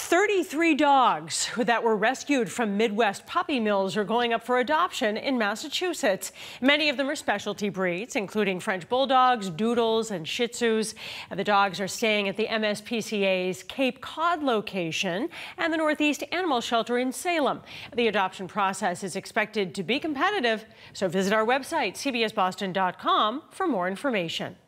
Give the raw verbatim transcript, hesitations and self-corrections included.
thirty-three dogs that were rescued from Midwest puppy mills are going up for adoption in Massachusetts. Many of them are specialty breeds, including French bulldogs, doodles, and shih tzus. And the dogs are staying at the M S P C A's Cape Cod location and the Northeast Animal Shelter in Salem. The adoption process is expected to be competitive, so visit our website, c b s boston dot com, for more information.